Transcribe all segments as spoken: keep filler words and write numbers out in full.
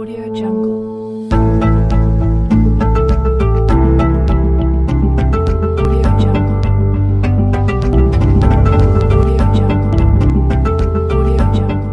Audio Jungle. Audio Jungle. Audio Jungle. Audio Jungle.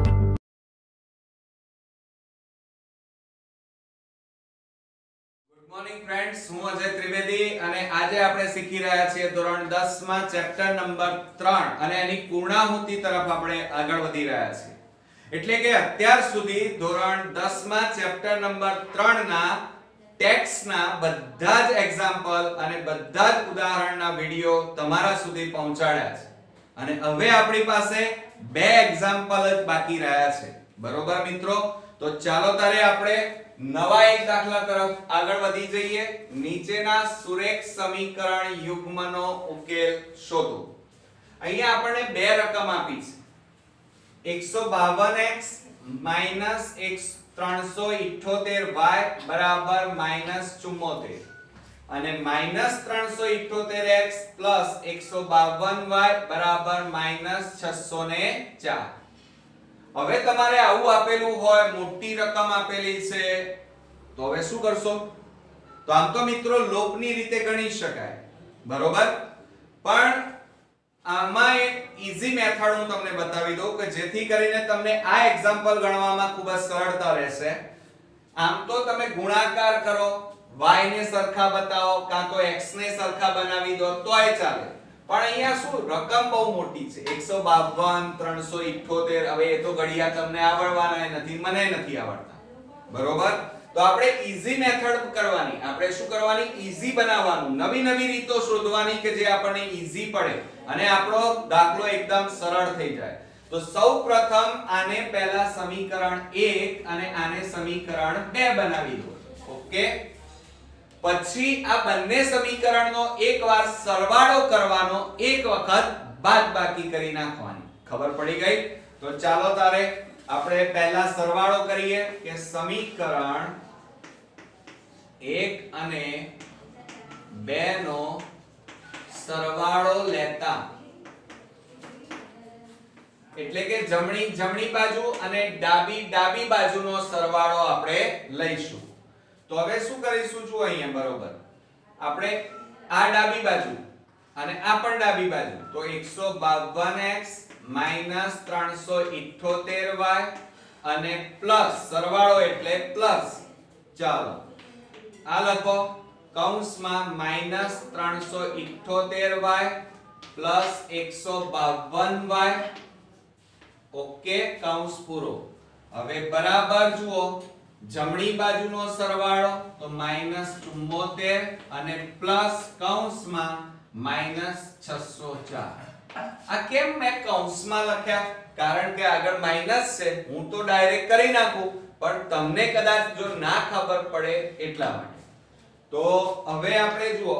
Good morning friends, હું અજય ત્રિવેદી અને આજે આપણે શીખી રહ્યા છીએ ધોરણ દસ માં ચેપ્ટર નંબર ત્રણ અને એની પૂર્ણાહુતિ તરફ આપણે આગળ વધી રહ્યા છીએ. એટલે કે અત્યાર સુધી ધોરણ દસ માં ચેપ્ટર નંબર ત્રણ ના ટેક્સ્ટના બધા જ એક્ઝામ્પલ અને બધા જ ઉદાહરણના વિડિયો તમારા સુધી પહોંચાડ્યા છે અને હવે આપણી પાસે બે એક્ઝામ્પલ જ બાકી રહ્યા છે. બરોબર મિત્રો? તો ચાલો તારે આપણે નવા એક દાખલા તરફ આગળ વધી જઈએ. નીચેના સુરેખ સમીકરણ યુગ્મનો ઉકેલ શોધો. અહીંયા આપણને બે રકમ આપી છે, એકસો બાવન એક્સ માઈનસ ત્રણસો ઇઠ્ઠોતેર વાય બરાબર માઈનસ ચુમ્મોતેર અને માઈનસ ત્રણસો ઇઠ્ઠોતેર એક્સ પ્લસ એકસો બાવન વાય બરાબર માઈનસ છસો ને ચાર. હવે તમારે આવું આપેલું હોય, મોટી રકમ આપેલી છે, તો હવે શું કરશો? તો આમ તો મિત્રો લોપની રીતે ગણી શકાય, બરોબર? પણ આમાં એક ઈઝી મેથડ હું તમને બતાવી દઉં કે જેથી કરીને તમને આ એક્ઝામ્પલ ગણવામાં ખૂબ જ સરળતા રહેશે. આમ તો તમે ગુણાકાર કરો, y ને સરખા બતાવો કાં તો x ને સરખા બનાવી દો તોય ચાલે. પણ અહીંયા શું રકમ બહુ મોટી છે, એકસો બાવન, ત્રણસો ઇઠ્ઠોતેર. હવે એ તો ઘડિયા તમને આવડવાના નથી, મને નથી આવડતા, બરોબર? તો આપણે ઈઝી મેથડ કરવાની, આપણે શું કરવાની? ઈઝી બનાવવાનું, નવી નવી રીતો શોધવાની કે જે આપણને ઈઝી પડે અને આપણો દાખલો એકદમ સરળ થઈ જાય. તો સૌપ્રથમ આને પહેલા સમીકરણ એક અને આને સમીકરણ બે બનાવી દો. ઓકે? પછી આ બંને સમીકરણનો એકવાર સરવાળો કરવાનો, એક વખત બાદબાકી કરી નાખવાની. ખબર પડી ગઈ? તો ચાલો તારે આપણે પહેલા સરવાળો કરીએ કે સમીકરણ એક અને બે નો સરવાળો લેતા, એટલે કે જમણી જમણી બાજુ અને ડાબી ડાબી બાજુનો સરવાળો આપણે લઈશું. તો હવે શું કરીશું? જો અહીંયા બરોબર આપણે આ ડાબી બાજુ અને આ પણ ડાબી બાજુ, તો એકસો બાવન એક્સ માઈનસ ત્રણસો ઇઠ્ઠોતેર વાય અને પ્લસ સરવાળો એટલે પ્લસ. ચાલો આ લખો કૌંસમાં માઈનસ ત્રણસો ઇઠ્ઠોતેર વાય પ્લસ એકસો બાવન વાય. ઓકે, કૌંસ પૂરો. હવે બરાબર જુઓ, જમણી બાજુનો સરવાળો તો માઈનસ ચુમ્મોતેર અને પ્લસ કૌંસમાં માઈનસ છસો ચાર. આ કેમ મેં કૌંસમાં લખ્યા? કારણ કે આગળ માઈનસ છે, હું તો ડાયરેક્ટ કરી નાખું, પણ તમને કદાચ જો ના ખબર પડે એટલા માટે. તો હવે આપણે જુઓ,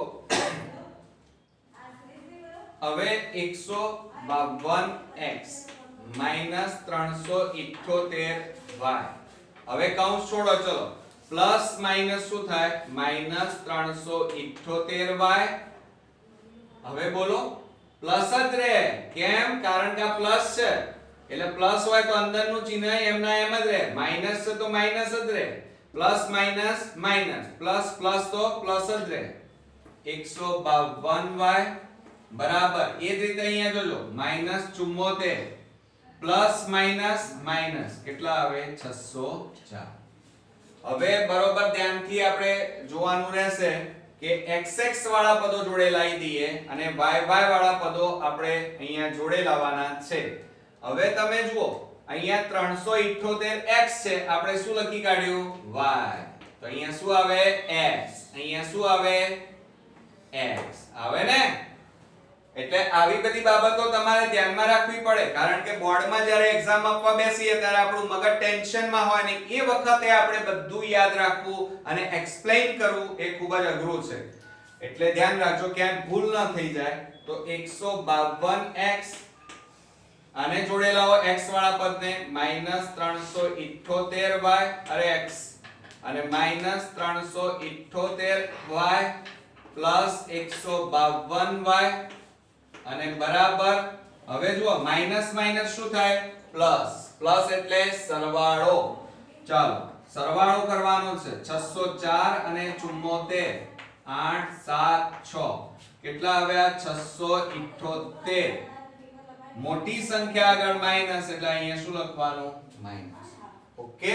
હવે એકસો બાવન એક્સ માઈનસ ત્રણસો ઇઠ્ઠોતેર વાય. હવે કૌંસ છોડો, ચલો પ્લસ માઈનસ શું થાય? માઈનસ ત્રણસો ઇઠ્ઠોતેર વાય. હવે બોલો પ્લસ જ રહે. કેમ? કારણ કે આ પ્લસ છે, એટલે પ્લસ હોય તો અંદરનું ચિહ્ન એમના એમ જ રહે. માઈનસ છે તો માઈનસ જ રહે. Plus minus minus, plus plus તો પ્લસ જ રહે. એકસો બાવન વાય બરાબર એ જ રીતે અહીંયા જોજો, માઈનસ ચુમ્મોતેર પ્લસ માઈનસ માઈનસ કેટલા આવે? છસો ચાર. હવે બરોબર ધ્યાનથી આપણે જોવાનું રહેશે કે xx વાળા પદો જોડે લાવી દઈએ અને yy વાળા પદો આપણે અહીંયા જોડે લાવવાના છે. હવે તમે જુઓ, અહીંયા ત્રણસો ઇઠ્ઠોતેર એક્સ છે, આપણે શું લખી કાઢ્યું? y. તો અહીંયા શું આવે? x. અહીંયા શું આવે? x આવે ને? એટલે આવી બધી બાબતો તમારે ધ્યાનમાં રાખવી પડે, કારણ કે બોર્ડમાં જ્યારે એક્ઝામ આપવા બેસીએ ત્યારે આપણું મગજ ટેન્શનમાં હોય ને એ વખતે આપણે બધું યાદ રાખવું અને એક્સપ્લેન કરવું એ ખૂબ જ અઘરું છે. એટલે ધ્યાન રાખજો ક્યાંય ભૂલ ન થઈ જાય. તો એકસો બાવન એક્સ આને જોડે લાવો x વાળા પદને, માઈનસ ત્રણસો ઇઠ્ઠોતેર વાય અરે x અને માઈનસ ત્રણસો ઇઠ્ઠોતેર વાય પ્લસ એકસો બાવન વાય અને બરાબર. હવે જુઓ માઈનસ માઈનસ શું થાય? પ્લસ. પ્લસ એટલે સરવાળો. ચાલો સરવાળો કરવાનો છે છસો ચાર અને ચુમ્મોતેર આઠ સાત છ કેટલા આવ્યા છસો ઇઠ્ઠોતેર મોટી સંખ્યા આગળ માઈનસ એટલે અહીંયા શું લખવાનું માઈનસ ઓકે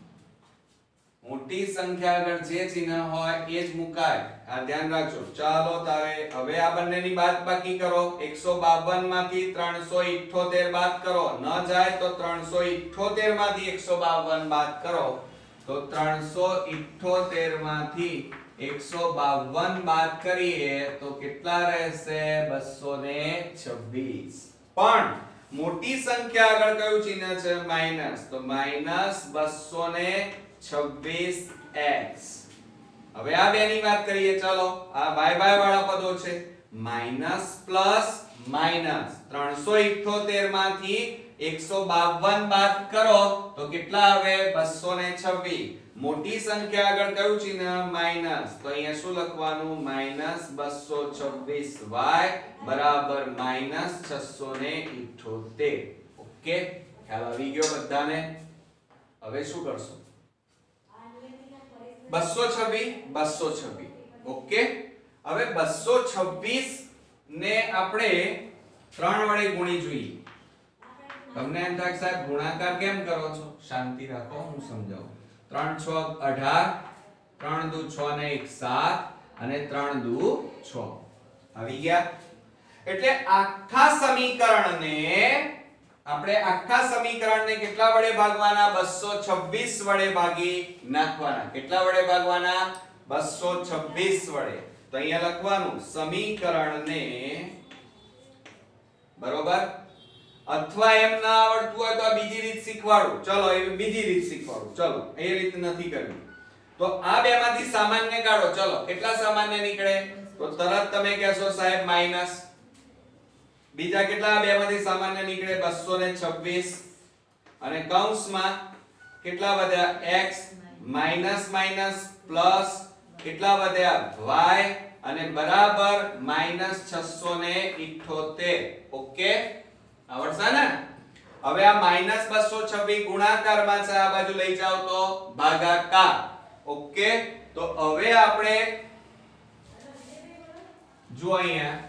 મોટી સંખ્યા આગળ જે ચિહ્ન હોય એ જ મુકાય આ ધ્યાન રાખજો ચાલો તારે હવે આ બંનેની બાદબાકી કરો એકસો બાવન માંથી ત્રણસો ઇઠ્ઠોતેર બાદ કરો ન જાય તો ત્રણસો ઇઠ્ઠોતેર માંથી એકસો બાવન બાદ કરો તો ત્રણસો ઇઠ્ઠોતેર માંથી એકસો બાવન બાદ કરીએ તો કેટલા રહેશે બસો છવ્વીસ પણ મોટી સંખ્યા આગળ કયું ચિહ્ન છે માઈનસ તો માઈનસ બસો છવ્વીસ એક્સ હવે આ બેની વાત કરીએ ચાલો આ y y વાળા પદો છે માઈનસ પ્લસ માઈનસ ત્રણસો ઇઠ્ઠોતેર માંથી એકસો બાવન બાદ કરો તો કેટલા આવે બસો છવ્વીસ મોટી સંખ્યા આગળ કયું ચિહ્ન માઈનસ તો અહીંયા શું લખવાનું માઈનસ બસો છવ્વીસ y બરાબર માઈનસ છસો ઇઠ્ઠોતેર ઓકે ખ્યાલ આવી ગયો બધાને હવે શું કરશો બસો છવ્વીસ બસો છવ્વીસ ઓકે હવે બસો છવ્વીસ ને આપણે ત્રણ વડે ગુણી જોઈએ તમને એમ થાય સાહેબ ગુણાકાર કેમ કરો છો શાંતિ રાખો હું સમજાવું ત્રણ છ અઢાર ત્રણ દુ છ ને એક સાત અને ત્રણ દુ છ આવી ગયા એટલે આખા સમીકરણને આપણે આખા સમીકરણને કેટલા વડે ભાગવાના બસો છવ્વીસ વડે ભાગી નાખવાના કેટલા વડે ભાગવાના બસો છવ્વીસ વડે તો અહીંયા લખવાનું સમીકરણને બરોબર અથવા એમ ના આવડતું હોય તો આ બીજી રીત શીખવાડું ચલો એ બીજી રીત શીખવાડું ચલો એ રીત નથી કરવી તો આ બેમાંથી સામાન્ય કાઢો ચલો કેટલા સામાન્ય નીકળે તો તરત તમે કહેશો સાહેબ માઈનસ બીજા કેટલા બેમાંથી સામાન્ય નીકળે બસો છવ્વીસ અને કૌંસમાં કેટલા વધ્યા x માઈનસ માઈનસ પ્લસ કેટલા વધ્યા y અને બરાબર માઈનસ છસો ઇઠ્ઠોતેર ઓકે આવડશે ને હવે આ માઈનસ બસો છવ્વીસ ગુણાકારમાં છે આ બાજુ લઈ જાવ તો ભાગાકાર ઓકે તો હવે આપણે જો અહીંયા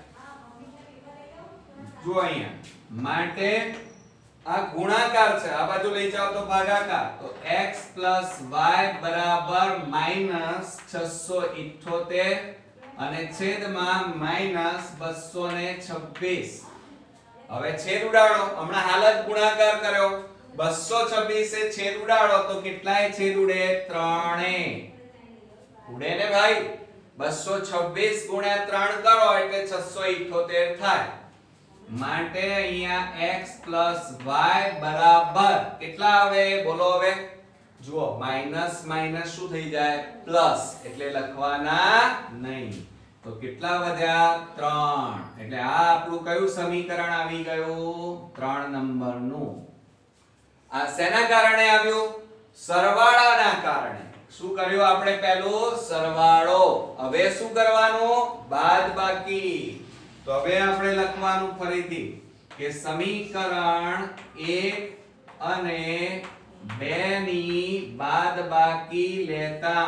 જો અહીંયા માટે આ ગુણાકાર છે આ બાજુ લઈ જાવ તો ભાગાકાર તો x y બરાબર માઈનસ છસો ઇઠ્ઠોતેર અને છેદમાં માઈનસ બસો છવ્વીસ હવે છેદ ઉડાડો હમણાં હાલ જ ગુણાકાર કર્યો બસો છવ્વીસ એ છેદ ઉડાડો તો કેટલાય છેદ ઉડે ત્રણે ઉડે ને ભાઈ બસો છવ્વીસ ગુણ્યા ત્રણ કરો એટલે છસો ઇઠ્ઠોતેર થાય માટે અહીંયા x y બરાબર કેટલા આવે બોલો હવે જુઓ માઈનસ માઈનસ શું થઈ જાય પ્લસ એટલે લખવાના નહીં તો કેટલા વધ્યા ત્રણ એટલે આ આપણું કયું સમીકરણ આવી ગયું ત્રણ નંબરનું આ શેના કારણે આવ્યું સરવાળાના કારણે શું કર્યું આપણે પહેલું સરવાળો હવે શું કરવાનું બાદબાકી તો હવે આપણે લખવાનું ફરીથી કે સમીકરણ એક અને બે ની બાદબાકી લેતા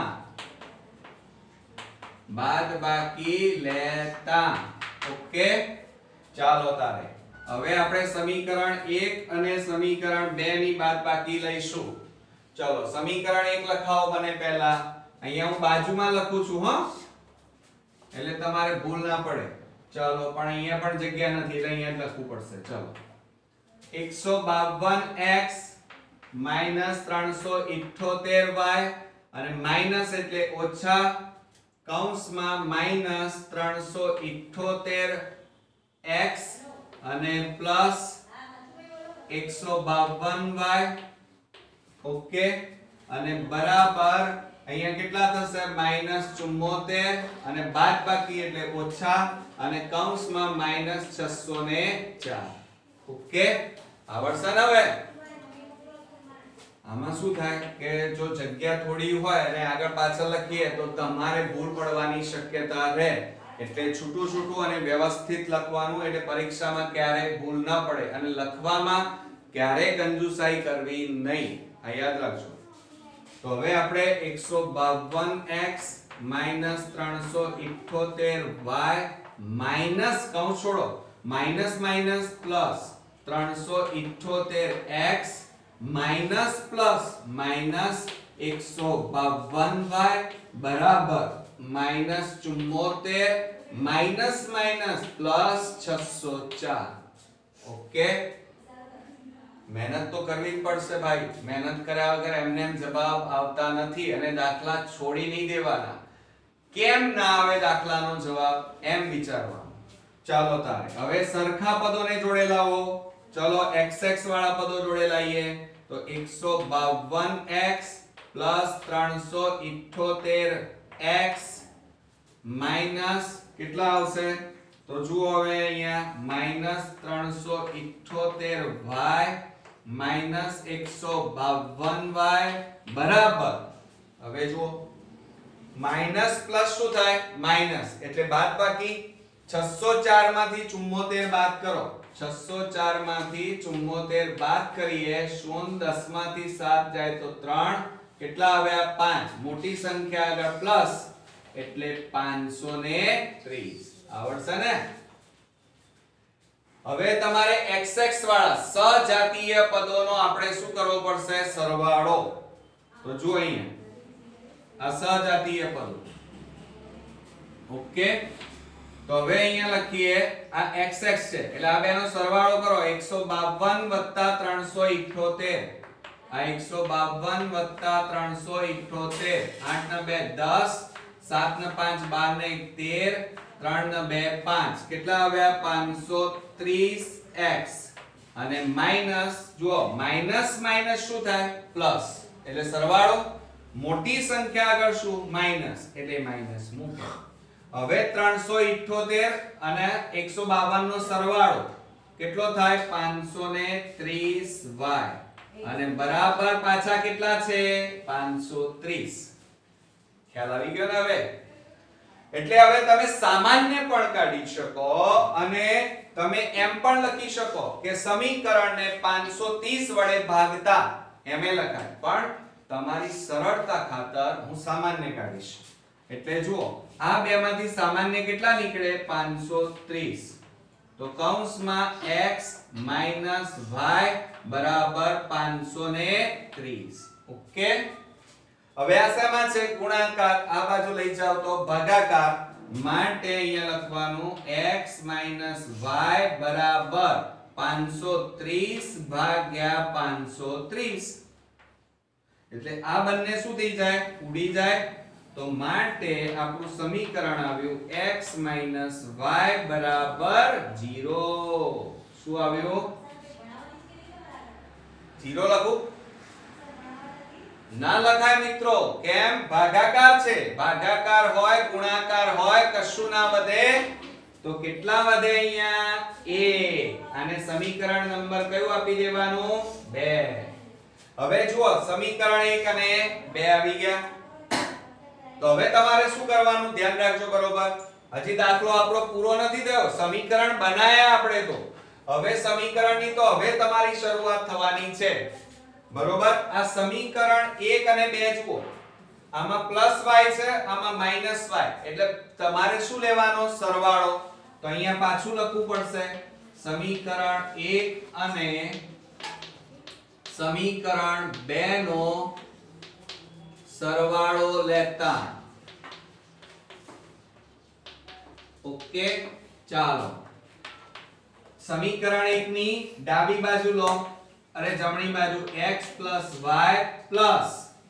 બાદબાકી લેતા ઓકે ચાલો તારે હવે આપણે સમીકરણ એક અને સમીકરણ બે ની બાદબાકી લઈશું ચલો સમીકરણ એક લખાવો મને પહેલા અહીંયા હું બાજુમાં લખું છું હો એટલે તમારે ભૂલ ના પડે ચલો પણ અહીંયા પણ જગ્યા નથી એટલે અહીંયા જ લખવું પડશે ચલો એકસો બાવન એક્સ માઈનસ ત્રણસો ઇઠ્ઠોતેર વાય અને માઈનસ એટલે ઓછા કૌંસમાં માઈનસ ત્રણસો ઇઠ્ઠોતેર એક્સ અને પ્લસ એકસો બાવન વાય ઓકે અને બરાબર અહીંયા કેટલા થશે માઈનસ ચુમ્મોતેર અને બાદબાકી એટલે ઓછા અને કૌંસમાં માઈનસ છસો ચાર ઓકે આવડશે ને હવે આમાં શું થાય કે જો જગ્યા થોડી હોય અને આગળ પાછળ લખીએ તો તમારે ભૂલ પડવાની શક્યતા રહે એટલે છૂટું છૂટું અને વ્યવસ્થિત લખવાનું એટલે પરીક્ષામાં ક્યારેય ભૂલ ન પડે અને લખવામાં ક્યારેય કંજુસાઈ કરવી નહીં આ યાદ રાખજો તો હવે આપણે એકસો બાવન એક્સ માઈનસ ત્રણસો ઇઠ્ઠોતેર વાય માઈનસ કૌંસ છોડો માઈનસ માઈનસ પ્લસ ત્રણસો ઇઠ્ઠોતેર એક્સ માઈનસ પ્લસ માઈનસ એકસો બાવન વાય બરાબર માઈનસ ચુમ્મોતેર માઈનસ માઈનસ પ્લસ છસો ચાર. ઓકે, મહેનત તો કરવી જ પડશે ભાઈ. મહેનત કર્યા વગર એમને એમ જવાબ આવતા નથી અને દાખલા છોડી નહીં દેવાના. કેમ ના આવે દાખલાનો જવાબ એમ વિચારવાનું. ચાલો તારે હવે સરખા પદોને જોડે લાવો. ચલો xx વાળા પદો જોડે લાવીએ. તો એકસો બાવન એક્સ પ્લસ ત્રણસો ઇઠ્ઠોતેર એક્સ માઈનસ કેટલા આવશે? તો જુઓ હવે અહીંયા માઈનસ ત્રણસો ઇઠ્ઠોતેર વાય માઈનસ એકસો બાવન વાય બરાબર. હવે જુઓ માઈનસ પ્લસ શું થાય? માઈનસ એટલે બાદબાકી. છસો ચાર માંથી ચુમ્મોતેર બાદ કરો. છસો ચાર માંથી ચુમ્મોતેર બાદ કરીએ. શૂન્ય દસ માંથી સાત જાય તો ત્રણ. કેટલા આવ્યા? પાંચ. મોટી સંખ્યા આગળ પ્લસ એટલે પાંચસો ત્રીસ. આવડશે ને? હવે તમારે xx વાળા સજાતીય પદોનો આપણે શું કરવો પડશે? સરવાળો. તો જો અહીંયા આ સજાતીય પદો. ઓકે, તો હવે અહીંયા લખીએ આ xx છે એટલે આ બેનો સરવાળો કરો. એકસો બાવન વત્તા ત્રણસો ઇઠ્ઠોતેર. આ એકસો બાવન વત્તા ત્રણસો ઇઠ્ઠોતેર. આઠ ને બે દસ, સાત ને પાંચ બાર ને એક તેર, ત્રણ ને બે પાંચ. કેટલા આવ્યા? પાંચસો ત્રીસ એક્સ અને માઈનસ જુઓ માઈનસ માઈનસ શું થાય? પ્લસ એટલે સરવાળો. મોટી સંખ્યા આગળ શું? માઈનસ એટલે માઈનસ મૂકો. હવે ત્રણસો ઇઠ્ઠોતેર અને એકસો બાવન નો સરવાળો કેટલો થાય? પાંચસો ત્રીસ વાય અને બરાબર પાછા કેટલા છે? પાંચસો ત્રીસ. ખ્યાલ આવી ગયો ને હવે? એટલે હવે તમે સામાન્ય પણ કાઢી શકો અને તમે એમ પણ લખી શકો કે સમીકરણને પાંચસો ત્રીસ વડે ભાગતા એમ લખાય. પણ તમારી સરળતા ખાતર હું સામાન્ય કાઢીશ. એટલે જુઓ આ બે માંથી સામાન્ય કેટલા નીકળે? પાંચસો ત્રીસ. તો કૌંસમાં x y બરાબર પાંચસો ત્રીસ. ઓકે, હવે આ શેમાં છે? ગુણાકાર. આ બાજુ લઈ જાવ તો ભાગાકાર. માટે અહીંયા લખવાનું x y બરાબર પાંચસો ત્રીસ ભાગ્યા પાંચસો ત્રીસ. એટલે આ બંને શું થઈ જાય? ઉડી જાય. તો માટે આપણું સમીકરણ આવ્યું x y બરાબર ઝીરો. શું આવ્યું? ઝીરો લખું? ના લખાય મિત્રો. કેમ? ભાગાકાર છે. ભાગાકાર હોય ગુણાકાર હોય કશું ના વધે. તો કેટલા વધે અહીંયા? એક. અને સમીકરણ નંબર કયું આપી દેવાનું? બે. હવે જુઓ સમીકરણ એક અને બે આવી ગયા. તો હવે તમારે શું કરવાનું? ધ્યાન રાખજો બરોબર. હજી દાખલો આપણો પૂરો નથી થયો. સમીકરણ બનાયા આપણે તો. હવે સમીકરણની તો હવે તમારી શરૂઆત થવાની છે. બરોબર. આ સમીકરણ એક અને બે જુઓ. આમાં પ્લસ y છે, આમાં માઈનસ y. એટલે તમારે શું લેવાનો? સરવાળો. તો અહીંયા પાછું લખવું પડશે. સમીકરણ એક અને સમીકરણ બે નો સરવાળો લેતા. ઓકે, ચાલો સમીકરણ એક ની ડાબી બાજુ લો અને જમણી બાજુ x y પ્લસ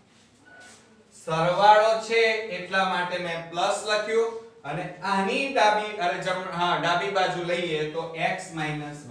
સરવાળો છે એટલા માટે મેં પ્લસ લખ્યું અને આની ડાબી અને જમણી હા ડાબી બાજુ લઈએ તો x y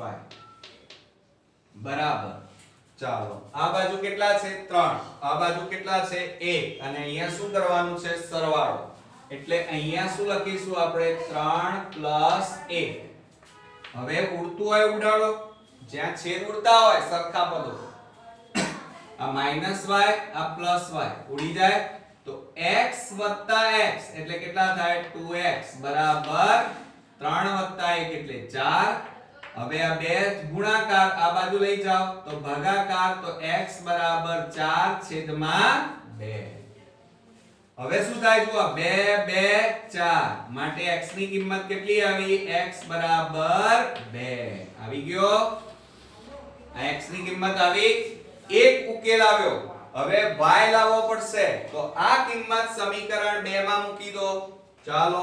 બરાબર. ચાલો આ બાજુ કેટલા છે? ત્રણ. આ બાજુ કેટલા છે? એક. અને અહીંયા શું કરવાનું છે? સરવાળો. એટલે અહીંયા શું લખીશું આપણે? ત્રણ પ્લસ એક. હવે ઉડતું હોય ઉડાડો. જ્યાં છેદ ઉડતા હોય સરખા પદો. આ માઈનસ y આ પ્લસ y ઉડી જાય તો x x એટલે કેટલા થાય? ટુ એક્સ બરાબર ત્રણ વત્તા એક એટલે ચાર. હવે આ બે ગુણાકાર આ બાજુ લઈ જાઓ તો ભાગાકાર. તો x બરાબર ચાર છેદમાં બે. હવે શું થાય જો આ બે બે ચાર માટે x ની કિંમત કેટલી આવી? x બરાબર બે આવી ગયો. આ x ની કિંમત આવી. એક ઉકેલ આવ્યો. હવે y લાવવો પડશે તો આ કિંમત સમીકરણ બે માં મૂકી દો. ચાલો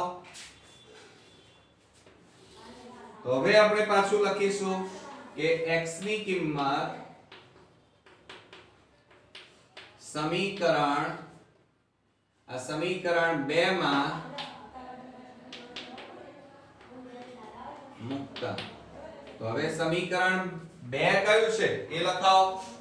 તો હવે આપણે પાછું લખીશું કે x ની કિંમત સમીકરણ આ સમીકરણ બે માં મૂકતા. તો હવે સમીકરણ બે કયું છે એ લખાવો.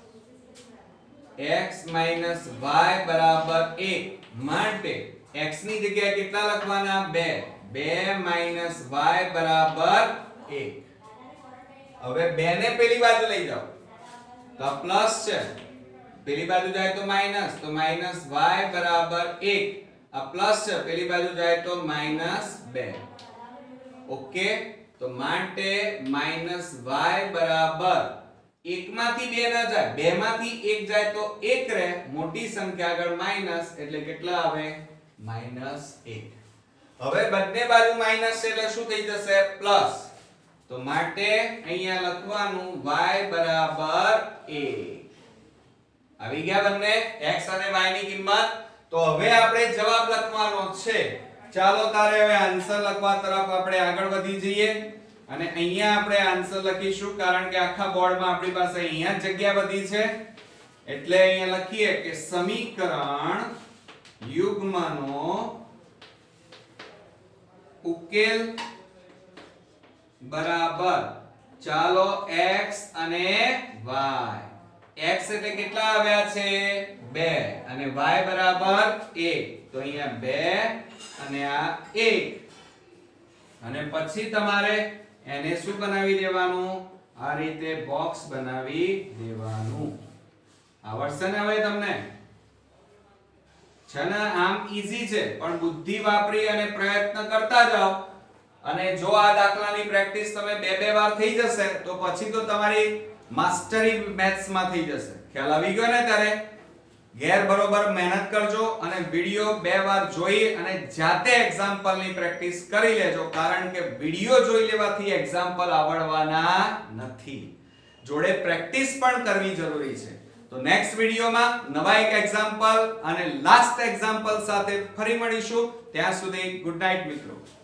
x minus y બરાબર એક માટે x ની જગ્યાએ કેટલા લખવાના? બે. બે minus y બરાબર એક. હવે બે ને પેલી બાજુ લઈ જાઓ તો આ પ્લસ છે, પેલી બાજુ જાય તો માઈનસ, તો માઈનસ y બરાબર એક. આ પ્લસ છે, પેલી બાજુ જાય તો માઈનસ બે. ઓકે, તો માટે માઈનસ y બરાબર એક માંથી બે ના જાય, બે માંથી એક જાય તો એક રહે, મોટી સંખ્યા આગળ માઈનસ એટલે કેટલા આવે? માઈનસ એક. હવે બંને બાજુ માઈનસ છે એટલે શું થઈ જશે? પ્લસ. તો માટે અહીંયા લખવાનું y બરાબર એક. આવી ગયા બંને x અને y ની કિંમત. તો હવે આપણે જવાબ લખવાનો છે. ચાલો તારે હવે આન્સર લખવા તરફ આપણે આગળ વધી જઈએ અને અહીંયા આપણે આન્સર લખીશું કારણ કે આખા બોર્ડમાં આપણી પાસે અહીંયા જગ્યા વધી છે એટલે અહીંયા લખીએ કે સમીકરણ યુગ્મનો ઉકેલ બરાબર ચાલો x અને y. x એટલે કેટલા આવ્યા છે? બે અને y બરાબર એક. તો અહીંયા બે અને આ એક અને પછી તમારે એને શું બનાવી દેવાનું? આ રીતે બોક્સ બનાવી દેવાનું. આવડશે ને હવે તમને? છે ને? આમ ઈઝી છે પણ બુદ્ધિ વાપરી અને પ્રયત્ન કરતા જાઓ અને જો આ દાખલાની પ્રેક્ટિસ તમે બે બે વાર થઈ જશે તો પછી તો તમારી માસ્ટરી મેથ્સ માં થઈ જશે. ખ્યાલ આવી ગયો ને? ત્યારે ઘેર બરોબર મહેનત કરજો અને વિડિયો બે વાર જોઈ અને જાતે એક્ઝામ્પલ ની પ્રેક્ટિસ કરી લેજો કારણ કે વિડિયો જોઈ લેવાથી એક્ઝામ્પલ આવડવાના નથી, જોડે પ્રેક્ટિસ પણ કરવી જરૂરી છે. તો નેક્સ્ટ વિડિયોમાં નવા એક એક્ઝામ્પલ અને લાસ્ટ એક્ઝામ્પલ સાથે ફરી મળીશું. ત્યાં સુધી ગુડ નાઈટ મિત્રો.